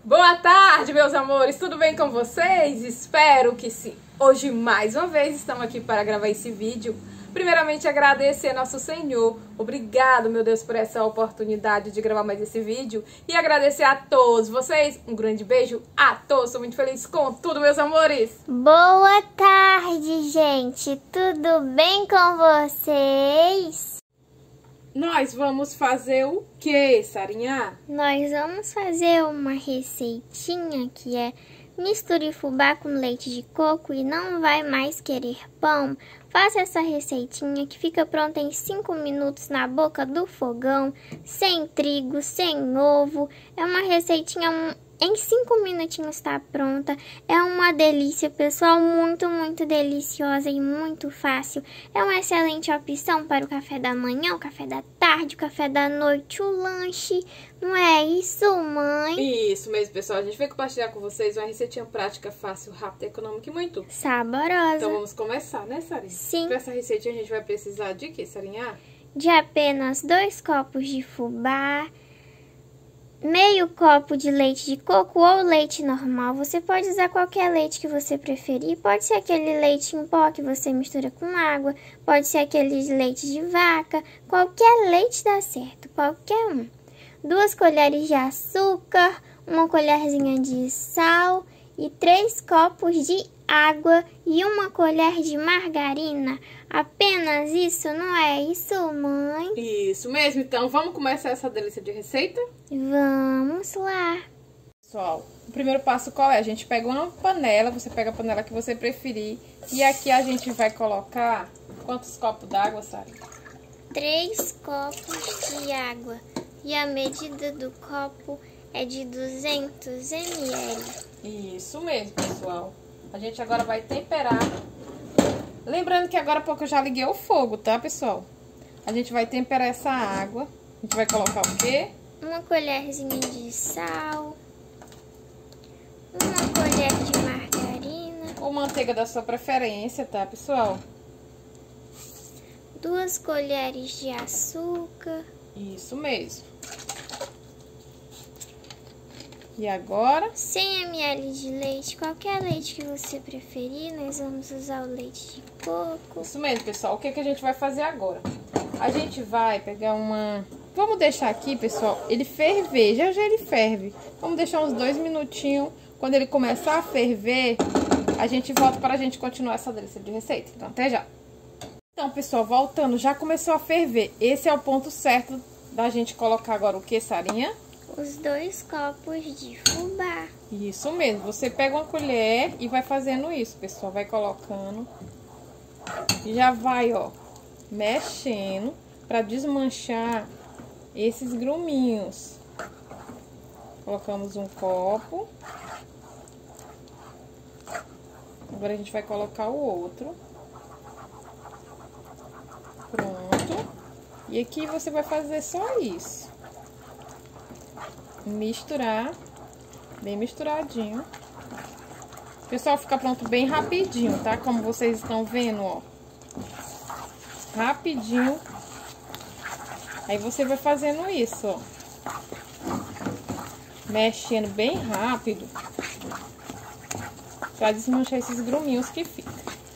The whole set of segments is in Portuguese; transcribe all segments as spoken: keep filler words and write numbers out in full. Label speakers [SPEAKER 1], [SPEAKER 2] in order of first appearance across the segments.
[SPEAKER 1] Boa tarde, meus amores, tudo bem com vocês? Espero que sim. Hoje, mais uma vez, estamos aqui para gravar esse vídeo. Primeiramente, agradecer nosso Senhor. Obrigado, meu Deus, por essa oportunidade de gravar mais esse vídeo. E agradecer a todos vocês. Um grande beijo a todos. Estou muito feliz com tudo, meus amores.
[SPEAKER 2] Boa tarde, gente. Tudo bem com vocês?
[SPEAKER 1] Nós vamos fazer o que, Sarinha?
[SPEAKER 2] Nós vamos fazer uma receitinha que é misture fubá com leite de coco e não vai mais querer pão. Faça essa receitinha que fica pronta em cinco minutos na boca do fogão, sem trigo, sem ovo. É uma receitinha... Em cinco minutinhos está pronta. É uma delícia, pessoal. Muito, muito deliciosa e muito fácil. É uma excelente opção para o café da manhã, o café da tarde, o café da noite, o lanche. Não é isso, mãe?
[SPEAKER 1] Isso mesmo, pessoal. A gente vai compartilhar com vocês uma receitinha prática, fácil, rápida, econômica e muito
[SPEAKER 2] saborosa.
[SPEAKER 1] Então vamos começar, né, Sarinha?
[SPEAKER 2] Sim.
[SPEAKER 1] Para essa receitinha a gente vai precisar de quê, Sarinha?
[SPEAKER 2] De apenas dois copos de fubá, meio copo de leite de coco ou leite normal. Você pode usar qualquer leite que você preferir. Pode ser aquele leite em pó que você mistura com água. Pode ser aquele leite de vaca. Qualquer leite dá certo, qualquer um. Duas colheres de açúcar, uma colherzinha de sal e três copos de água e uma colher de margarina. Apenas isso, não é isso, mãe?
[SPEAKER 1] Isso mesmo. Então, vamos começar essa delícia de receita?
[SPEAKER 2] Vamos lá.
[SPEAKER 1] Pessoal, o primeiro passo qual é? A gente pega uma panela, você pega a panela que você preferir. E aqui a gente vai colocar quantos copos d'água, Sara?
[SPEAKER 2] Três copos de água. E a medida do copo é de duzentos mililitros.
[SPEAKER 1] Isso mesmo, pessoal. A gente agora vai temperar. Lembrando que agora há pouco eu já liguei o fogo, tá, pessoal? A gente vai temperar essa água. A gente vai colocar o quê?
[SPEAKER 2] Uma colherzinha de sal. Uma colher de margarina.
[SPEAKER 1] Ou manteiga da sua preferência, tá, pessoal?
[SPEAKER 2] Duas colheres de açúcar.
[SPEAKER 1] Isso mesmo. E agora?
[SPEAKER 2] cem mililitros de leite, qualquer leite que você preferir. Nós vamos usar o leite de coco.
[SPEAKER 1] Isso mesmo, pessoal. O que, que a gente vai fazer agora? A gente vai pegar uma... Vamos deixar aqui, pessoal, ele ferver. Já já ele ferve. Vamos deixar uns dois minutinhos. Quando ele começar a ferver, a gente volta para a gente continuar essa delícia de receita. Então, até já. Então, pessoal, voltando, já começou a ferver. Esse é o ponto certo da gente colocar agora o que, Sarinha?
[SPEAKER 2] Os dois copos de fubá.
[SPEAKER 1] Isso mesmo. Você pega uma colher e vai fazendo isso, pessoal. Vai colocando. E já vai, ó, mexendo para desmanchar esses gruminhos. Colocamos um copo. Agora a gente vai colocar o outro. Pronto. E aqui você vai fazer só isso. Misturar, bem misturadinho. Pessoal, fica pronto bem rapidinho, tá? Como vocês estão vendo, ó. Rapidinho. Aí você vai fazendo isso, ó. Mexendo bem rápido. Pra desmanchar esses gruminhos que ficam.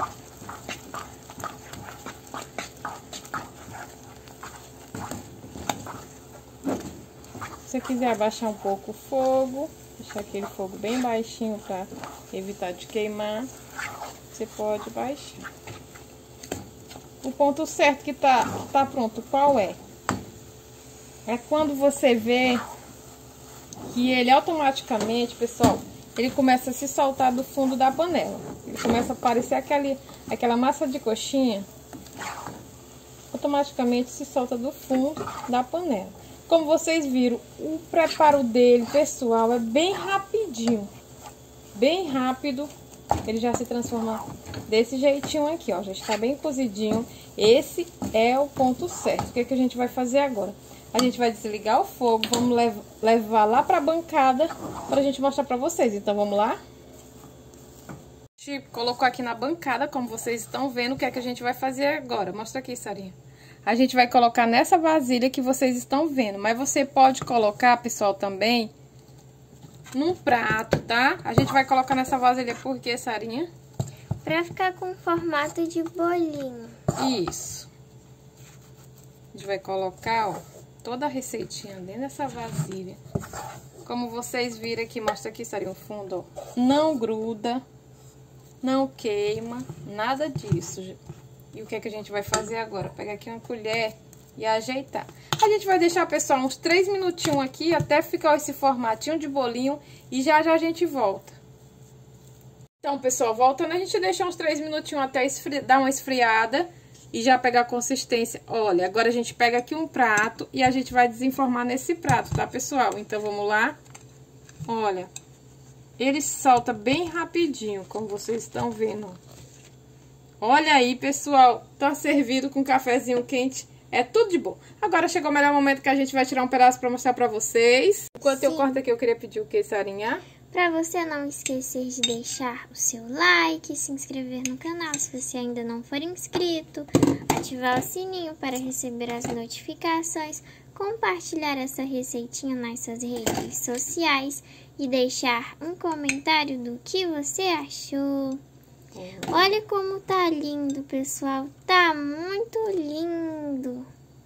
[SPEAKER 1] Se você quiser abaixar um pouco o fogo, deixar aquele fogo bem baixinho para evitar de queimar, você pode baixar. O ponto certo que tá, tá pronto, qual é? É quando você vê que ele automaticamente, pessoal, ele começa a se soltar do fundo da panela. Ele começa a parecer aquele, aquela massa de coxinha. Automaticamente se solta do fundo da panela. Como vocês viram, o preparo dele, pessoal, é bem rapidinho. Bem rápido. Ele já se transforma desse jeitinho aqui, ó. Já está bem cozidinho. Esse é o ponto certo. O que, é que a gente vai fazer agora? A gente vai desligar o fogo. Vamos lev levar lá para a bancada para a gente mostrar para vocês. Então, vamos lá? A gente colocou aqui na bancada, como vocês estão vendo, o que é que a gente vai fazer agora. Mostra aqui, Sarinha. A gente vai colocar nessa vasilha que vocês estão vendo. Mas você pode colocar, pessoal, também num prato, tá? A gente vai colocar nessa vasilha por quê, Sarinha?
[SPEAKER 2] Pra ficar com formato de bolinho.
[SPEAKER 1] Isso. A gente vai colocar, ó, toda a receitinha dentro dessa vasilha. Como vocês viram aqui, mostra aqui, Sarinha, o fundo, ó. Não gruda, não queima, nada disso. E o que é que a gente vai fazer agora? Pegar aqui uma colher e ajeitar. A gente vai deixar, pessoal, uns três minutinhos aqui, até ficar esse formatinho de bolinho. E já já a gente volta. Então, pessoal, voltando, a gente deixa uns três minutinhos até esfri... dar uma esfriada. E já pegar a consistência. Olha, agora a gente pega aqui um prato e a gente vai desenformar nesse prato, tá, pessoal? Então, vamos lá. Olha, ele solta bem rapidinho, como vocês estão vendo. Olha aí, pessoal, tá servido com um cafezinho quente. É tudo de bom. Agora chegou o melhor momento que a gente vai tirar um pedaço pra mostrar pra vocês. Enquanto Sim. eu corto aqui, eu queria pedir o que, Sarinha?
[SPEAKER 2] Pra você não esquecer de deixar o seu like, se inscrever no canal se você ainda não for inscrito, ativar o sininho para receber as notificações, compartilhar essa receitinha nas suas redes sociais e deixar um comentário do que você achou. Olha como tá lindo, pessoal. Tá muito lindo.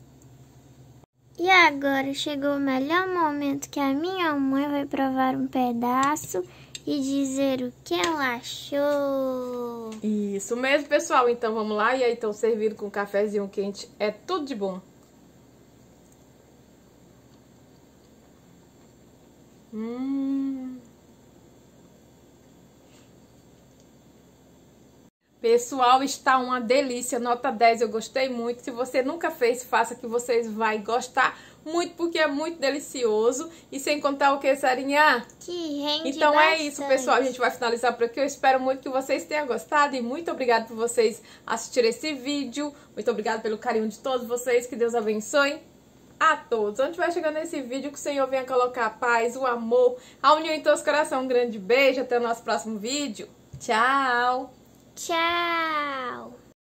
[SPEAKER 2] E agora chegou o melhor momento que a minha mãe vai provar um pedaço e dizer o que ela achou.
[SPEAKER 1] Isso mesmo, pessoal. Então vamos lá. E aí, estão servido com um cafezinho quente. É tudo de bom. Hum... Pessoal, está uma delícia, nota dez, eu gostei muito. Se você nunca fez, faça que vocês vão gostar muito, porque é muito delicioso. E sem contar o que, Sarinha?
[SPEAKER 2] Que rende
[SPEAKER 1] Então
[SPEAKER 2] bastante.
[SPEAKER 1] É isso, pessoal, a gente vai finalizar por aqui. Eu espero muito que vocês tenham gostado e muito obrigada por vocês assistirem esse vídeo. Muito obrigada pelo carinho de todos vocês, que Deus abençoe a todos. Onde vai chegando nesse vídeo, que o Senhor venha colocar a paz, o amor, a união em todos os corações. Um grande beijo, até o nosso próximo vídeo. Tchau!
[SPEAKER 2] Tchau!